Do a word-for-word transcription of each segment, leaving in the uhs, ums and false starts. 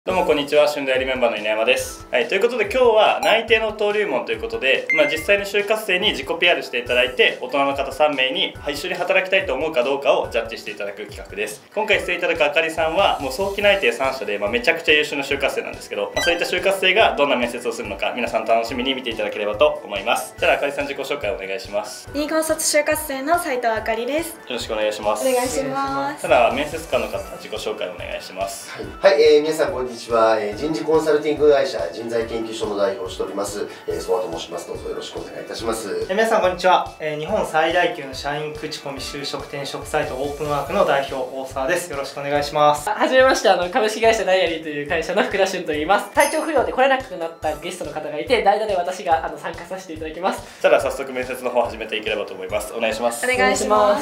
どうもこんにちは、春大リメンバーの稲山です。はい、ということで今日は内定の登竜門ということで、まあ、実際に就活生に自己 ピーアール していただいて、大人の方さんめいに一緒に働きたいと思うかどうかをジャッジしていただく企画です。今回出演いただくあかりさんはもう早期内定さんしゃで、まあ、めちゃくちゃ優秀な就活生なんですけど、まあ、そういった就活生がどんな面接をするのか皆さん楽しみに見ていただければと思います。じゃああかりさん、自己紹介お願いします。 リーガー卒就活生の斉藤あかりです。よろしくお願いします。 お願いします。 ただ面接官の方、自己紹介お願いします。 はい、はい、えー、皆さんこんにちは、えー、人事コンサルティング会社人材研究所の代表をしております、えー、曽我と申します。どうぞよろしくお願いいたします。 皆さんこんにちは、えー、日本最大級の社員口コミ就職転職サイトオープンワークの代表大沢です。よろしくお願いします。 はじめまして、あの株式会社ダイアリーという会社の福田俊と言います。体調不良で来れなくなったゲストの方がいて、代打で私があの参加させていただきます。 ただ早速面接の方始めていければと思います。お願いします。 お願いします。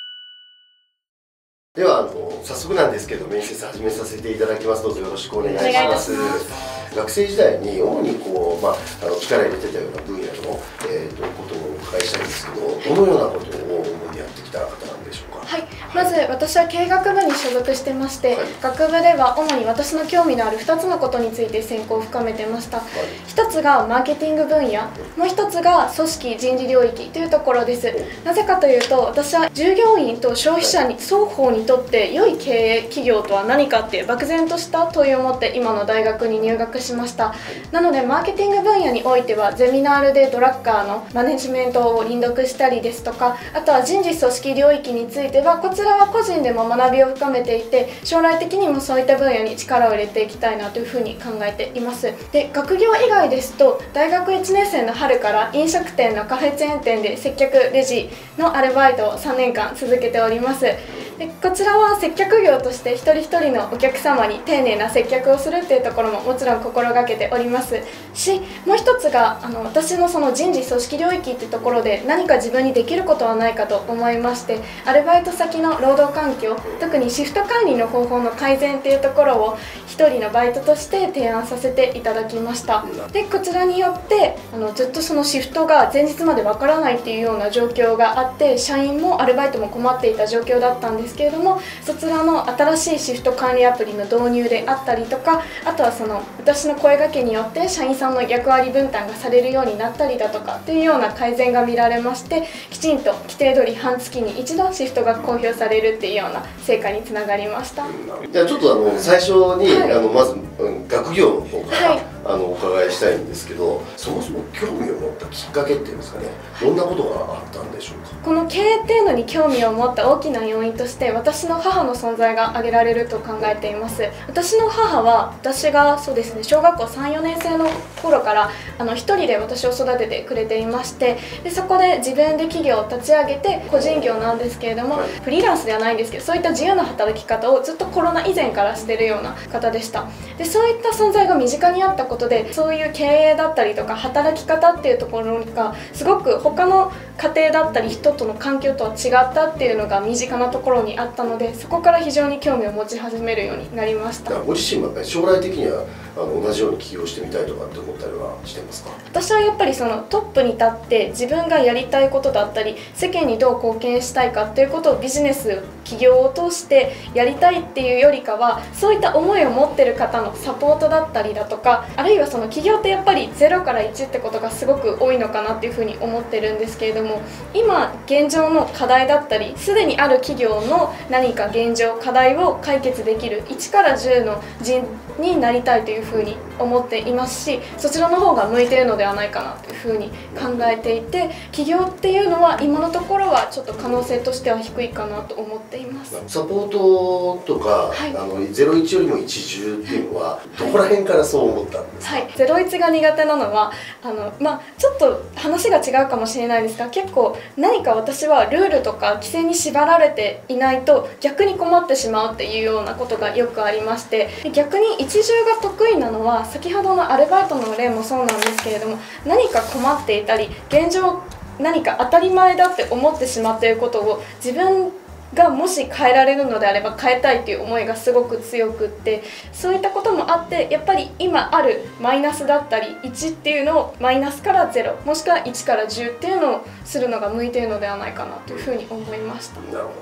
ではあの早速なんですけど面接始めさせていただきます。どうぞよろしくお願いします。学生時代に主にこう、まあ、あの力入れてたような分野の、えー、とことをお伺いしたいんですけど、どのようなことを主にやってきた方なんでしょうか。 はい、まず私は経営学部に所属してまして、はい、学部では主に私の興味のあるふたつのことについて専攻を深めてました。はい、ひとつがマーケティング分野、もうひとつが組織人事領域というところです。なぜかというと、私は従業員と消費者に双方にとって良い経営企業とは何かっていう漠然とした問いを持って今の大学に入学しました。はい、なのでマーケティング分野においてはゼミナールでドラッカーのマネジメントを輪読したりですとか、あとは人事組織領域についてはこちらは個人でも学びを深めていて、将来的にもそういった分野に力を入れていきたいなというふうに考えています。で、学業以外ですと大学いちねん生の春から飲食店のカフェチェーン店で接客レジのアルバイトをさんねんかん続けております。でこちらは接客業として一人一人のお客様に丁寧な接客をするっていうところももちろん心がけておりますし、もう一つがあの私のその人事組織領域っていうところで何か自分にできることはないかと思いまして、アルバイト先の労働環境、特にシフト管理の方法の改善っていうところを一人のバイトとして提案させていただきました。でこちらによってあのずっとそのシフトが前日までわからないっていうような状況があって、社員もアルバイトも困っていた状況だったんですけれども、そちらの新しいシフト管理アプリの導入であったりとか、あとはその私の声掛けによって社員さんの役割分担がされるようになったりだとかっていうような改善が見られまして、きちんと規定通り半月に一度シフトが公表されるっていうような成果につながりました。 じゃあちょっとあの最初に、はい、あのまず、うん、学業の方から、はい、あのお伺いしたいんですけど、そもそも興味を持ったきっかけっていうんですかね、どんなことがあったんでしょうか。 この経営っていうのに興味を持った大きな要因として私の母の存在が挙げられると考えています。私の母は私がそうですね小学校さん、よねん生の頃からあの一人で私を育ててくれていまして、でそこで自分で企業を立ち上げて個人業なんですけれども、はい、フリーランスではないんですけど、そういった自由な働き方をずっとコロナ以前からしているような方でした。でそういった存在が身近にあったことで、そういう経営だったりとか働き方っていうところがすごく他の家庭だったり人との環境とは違ったっていうのが身近なところにあったので、そこから非常に興味を持ち始めるようになりました。 ご自身は将来的にはあの同じように起業してみたいとかって思ったりはしてますか。 私はやっぱりそのトップに立って自分がやりたいことだったり世間にどう貢献したいかっていうことをビジネス企業を通してやりたいっていうよりかは、そういった思いを持ってる方のサポートだったりだとか、あるいはその企業ってやっぱりゼロからいちってことがすごく多いのかなっていうふうに思ってるんですけれども、今現状の課題だったりすでにある企業の何か現状課題を解決できるいちからじゅうの人になりたいというふうに思っていますし、そちらの方が向いているのではないかなというふうに考えていて、起業っていうのは今のところはちょっと可能性としては低いかなと思っています。 サポートとか、はい、あのゼロイチよりも一重っていうのはどこら辺からそう思ったんですか。 はい、ゼロイチが苦手なのはあの、まあ、ちょっと話が違うかもしれないですが、結構何か私はルールとか規制に縛られていないと逆に困ってしまうっていうようなことがよくありまして、逆に一重が得意なのは先ほどのアルバイトの例もそうなんですけれども、何か困っていたり現状何か当たり前だって思ってしまっていることを自分がもし変えられるのであれば変えたいという思いがすごく強くって、そういったこともあってやっぱり今あるマイナスだったりいちっていうのをマイナスからゼロもしくはいちからじゅうっていうのをするのが向いているのではないかなというふうに思いました。 なるほど。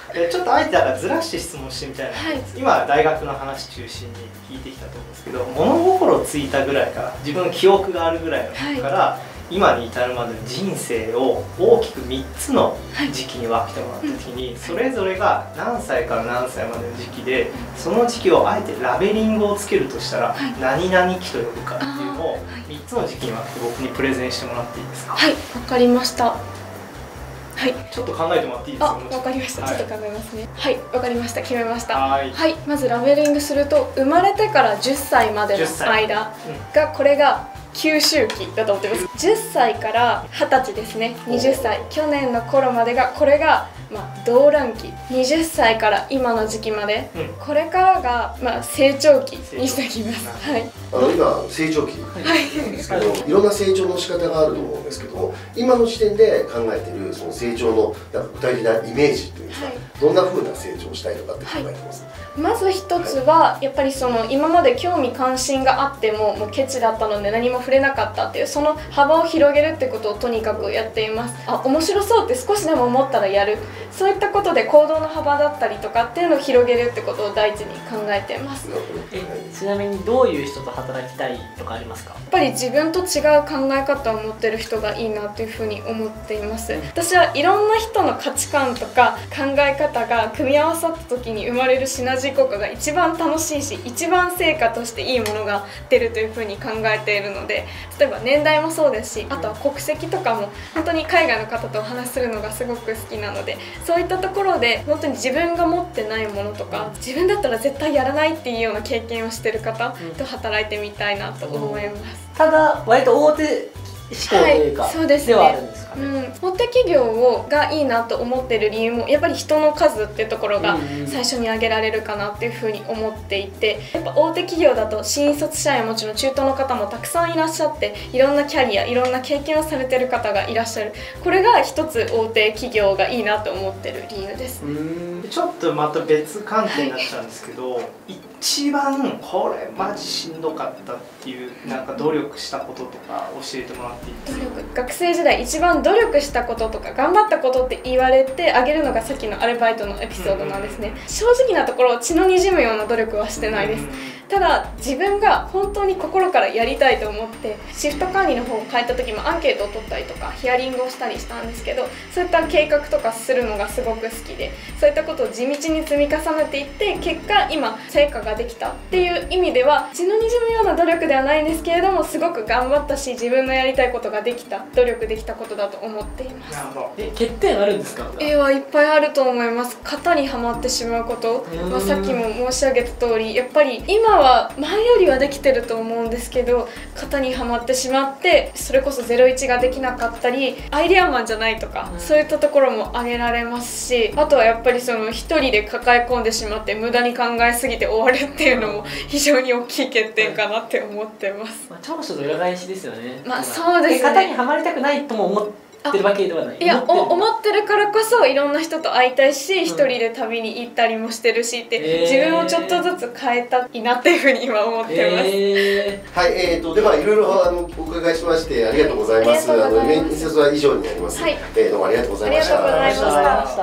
でちょっとあえてだからずらして質問してみたいな、はい、今大学の話中心に聞いてきたと思うんですけど、物心ついたぐらいから自分の記憶があるぐらいの時から、はい、今に至るまでの人生を大きくみっつの時期に分けてもらった時に、はい、それぞれが何歳から何歳までの時期で、その時期をあえてラベリングをつけるとしたら、はい、何々期と呼ぶかっていうのをみっつの時期に分けて僕にプレゼンしてもらっていいですか？ はい、わかりました。はい、 ちょっと考えてもらっていいですか？ あ、わかりました。ちょっと考えますね。はい、わかりました。決めました。 はい、 はい、まずラベリングすると、生まれてからじゅっさいまでの間が、これが吸収期だと思ってます。じゅっさいからはたちですね。はたち、去年の頃までが、これがまあ動乱期。はたちから今の時期まで、うん、これからがまあ成長期にしておきます。はい。 あの今成長期なんですけど、はい、いろんな成長の仕方があると思うんですけど、今の時点で考えているその成長のなんか具体的なイメージというんですか、はい、どんな風な成長をしたいとかって考えてます？はい、 まず一つはやっぱりその今まで興味関心があってももうケチだったので何も触れなかったっていうその幅を広げるってことをとにかくやっています。あ、面白そうって少しでも思ったらやる、そういったことで行動の幅だったりとかっていうのを広げるってことを第一に考えています。 えちなみにどういう人と働きたいとかありますか？ やっぱり自分と違う考え方を持ってる人がいいなというふうに思っています。私はいろんな人の価値観とか考え方が組み合わさった時に生まれるシナジー効果が一番楽しいし、一番成果としていいものが出るというふうに考えているので、例えば年代もそうですし、あとは国籍とかも本当に海外の方とお話しするのがすごく好きなので、そういったところで本当に自分が持ってないものとか、自分だったら絶対やらないっていうような経験をしている方と働いてみたいなと思います。 ただ割と大手志向というか、はい、そうですね、ではあるんですかね。 うん、大手企業をがいいなと思ってる理由もやっぱり人の数っていうところが最初に挙げられるかなっていうふうに思っていて、やっぱ大手企業だと新卒社員もちろん中途の方もたくさんいらっしゃって、いろんなキャリアいろんな経験をされてる方がいらっしゃる。これが一つ大手企業がいいなと思ってる理由です。 うーん、ちょっとまた別観点になっちゃうんですけど、はい、一番これマジしんどかったっていうなんか努力したこととか教えてもらっていいですか？ 努力、学生時代一番努力したこととか頑張ったことって言われてあげるのがさっきのアルバイトのエピソードなんですね。正直なところ血の滲むような努力はしてないです。ただ自分が本当に心からやりたいと思ってシフト管理の方を変えた時もアンケートを取ったりとかヒアリングをしたりしたんですけど、そういった計画とかするのがすごく好きで、そういったことを地道に積み重ねていって結果今成果ができたっていう意味では血の滲むような努力ではないんですけれども、すごく頑張ったし自分のやりたいことができた、努力できたことだと思っています。 なるほど。 え、欠点あるんですか？ 絵はいっぱいあると思います。型にはまってしまうこと、まあ、さっきも申し上げた通りやっぱり今は前よりはできてると思うんですけど、型にはまってしまってそれこそゼロイチができなかったりアイデアマンじゃないとか、うん、そういったところも挙げられますし、あとはやっぱりその一人で抱え込んでしまって無駄に考えすぎて終わるっていうのも非常に大きい欠点かなって思ってます。 まあ、長所と裏返しですよね。 まあそうですね。 型にはまりたくないとも思ってるわけではない。 いや、思って、思ってるからこそいろんな人と会いたいし、一、うん、人で旅に行ったりもしてるしって、えー、自分をちょっとずつ変えたいなっていうふうに今思ってます。 えー、はい、えーとではいろいろあのお伺いしましてありがとうございます。あの面接は以上になります。はい、えー、どうもありがとうございました。 ありがとうございました。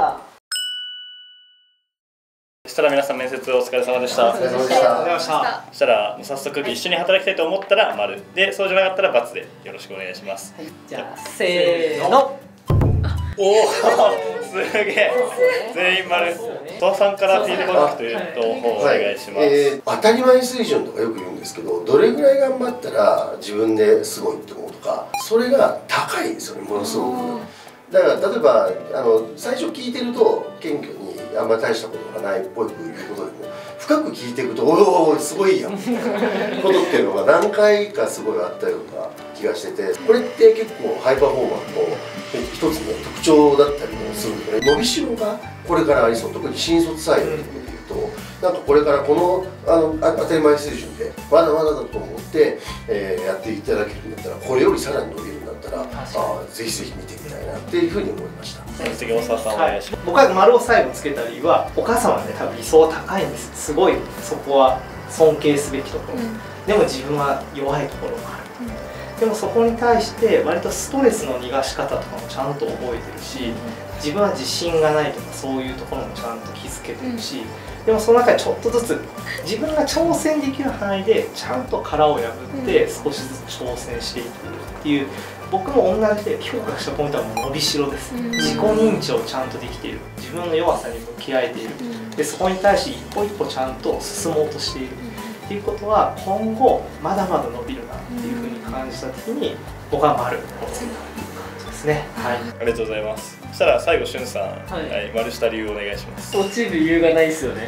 そしたら皆さん面接お疲れ様でした。 お疲れ様でした。 そしたら早速一緒に働きたいと思ったら丸で、そうじゃなかったら×でよろしくお願いします。 はい、じゃあせーの。 おお、すげえ。全員丸。戸田さんからフィードバックというとお願いします。 えー、当たり前水準とかよく言うんですけど、どれぐらい頑張ったら自分ですごいって思うとか、それが高いんですよね、ものすごく。だから例えばあの最初聞いてると謙虚にあんまり大したことがないっぽいいうことでも深く聞いていくとおおすごいやんみたいなことっていうのが何回かすごいあったような気がしてて、これって結構ハイパフォーマーの一つの特徴だったりもするんでね、伸びしろがこれからありそう。特に新卒採用ということでいうと、なんかこれからこのあの当たり前水準でまだまだだと思って、えー、やっていただけるんだったらこれよりさらに伸びるんだったらあぜひぜひ見てみたいなっていうふうに思いました。 次大沢さんお願いします。 僕は丸を最後つけた理由はお母様はね多分理想高いんです。すごいそこは尊敬すべきところ、うん、でも自分は弱いところがある、うん、でもそこに対して割とストレスの逃がし方とかもちゃんと覚えてるし、 自分は自信がないとかそういうところもちゃんと気づけてるし、うん、でもその中でちょっとずつ自分が挑戦できる範囲でちゃんと殻を破って少しずつ挑戦していくっていう、僕も同じで評価したポイントはもう伸びしろです、うん、自己認知をちゃんとできている、自分の弱さに向き合えている、うん、でそこに対して一歩一歩ちゃんと進もうとしている、うん、っていうことは今後まだまだ伸びるなっていうふうに感じた時に僕は丸をつけたですね。はい、 ありがとうございます。そしたら最後しゅんさん、はい、はい、丸下理由お願いします。 落ちる理由がないですよね。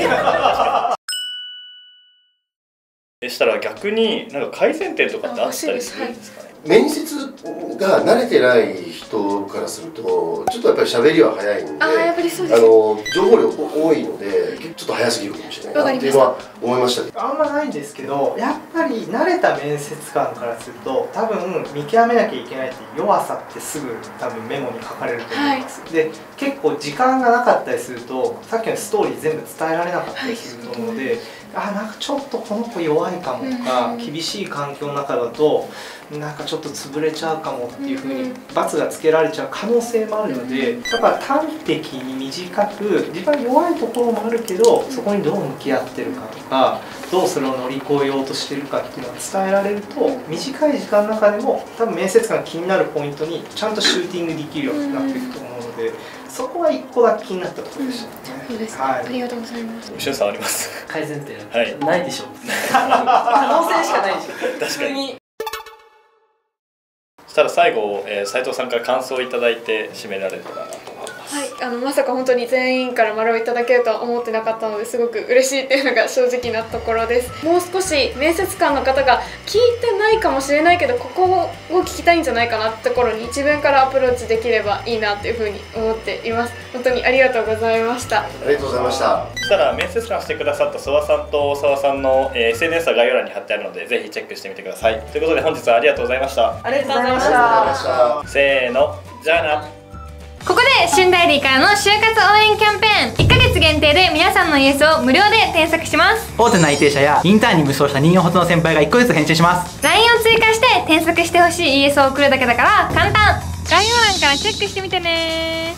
でしたら逆になんか改善点とかってあったりするんですかね。 面接が慣れてない人からするとちょっとやっぱり喋りは早いんで、 あやっぱりそうです。 あの情報量多いのでちょっと早すぎるかもしれないなっていうのは思いましたけど、 あんまないんですけど、やっぱり慣れた面接官からすると多分見極めなきゃいけないっていう弱さってすぐ多分メモに書かれると思います、はい、で結構時間がなかったりするとさっきのストーリー全部伝えられなかったりすると思うので、はい、あなんかちょっとこの子弱いかもとか、うん、厳しい環境の中だとなんかちょっと潰れちゃうかもっていうふうに罰がつけられちゃう可能性もあるので、だから端的に短く自分は弱いところもあるけどそこにどう向き合ってるかとかどうそれを乗り越えようとしてるかっていうのが伝えられると短い時間の中でも多分面接官が気になるポイントにちゃんとシューティングできるようになっていくと思うので、そこは一個だけ気になったところでしたね。 そうですね。 はい、 ありがとうございます。 しゅんさんあります。 改善点、 はい、 ないでしょう。可能性しかないでしょ。 確かに。そしたら最後、えー、斉藤さんから感想をいただいて締められたらなと思います。 はい、あのまさか本当に全員から丸をいただけるとは思ってなかったのですごく嬉しいっていうのが正直なところです。もう少し面接官の方が聞いてないかもしれないけどここを聞きたいんじゃないかなってところに自分からアプローチできればいいなというふうに思っています。本当にありがとうございました。 ありがとうございました。 そしたら面接官してくださった諏訪さんと大沢さんの、えー、エスエヌエス は概要欄に貼ってあるのでぜひチェックしてみてください。ということで本日はありがとうございました。 ありがとうございました。 せーの、じゃあな。 ここで旬ダイリーからの就活応援キャンペーン、いっかげつ限定で皆さんのイエスを無料で添削します。 大手内定者やインターンに無双した任用ほどの先輩がいっこずつ返信します。 ライン を追加して添削してほしいイエスを送るだけだから簡単。概要欄からチェックしてみてね。